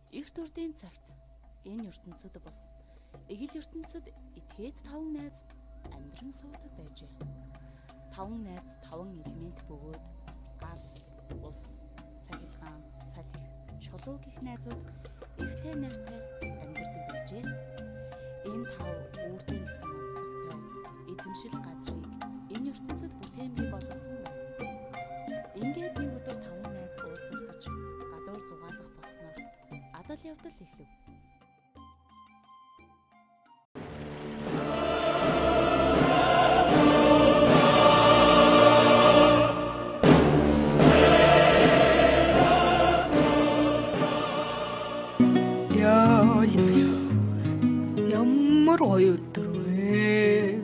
Их төрдийн цагт энэ ертөнцид бус эгэл ертөнцид этгээд 5 найз амьдран суудаг байжээ. 5 найз 5 элемент бөгөөд гар, ус, цахилгаан, салхи, чулуу гэх найзууд эвтэй найртай амьдардаг байжээ. Энэ 5 үүртийн гэсэн онцлогтой эзэмшил газрыг энэ ертөнцид бүтээн бий болгосон байна. Ингээд нэг өдөр 5 найз уулзалтаж гадуур зугаалах болсноор адал явдал эхлэв. Ямар гоё өдөр вэ?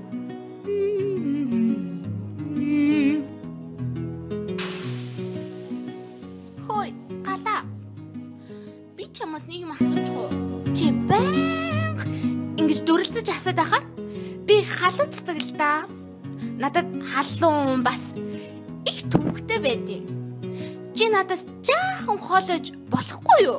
Хөөе, гала. Би чамаас нэг юм асууж гоо. Чи байнга ингэж дүрлцэж асаад байхаар би халууцдаг л да. Надад халуун бас их төвөгтэй байдیں۔ Чи надаас жаахан хоолойж болохгүй юу?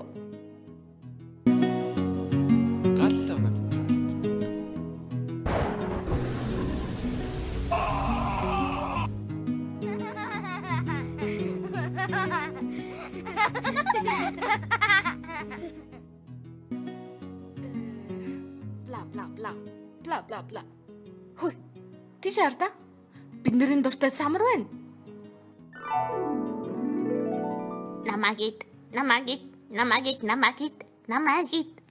Бла. Хөөе. Тийш хараа. Бидний дуртай самар байна. Намагит.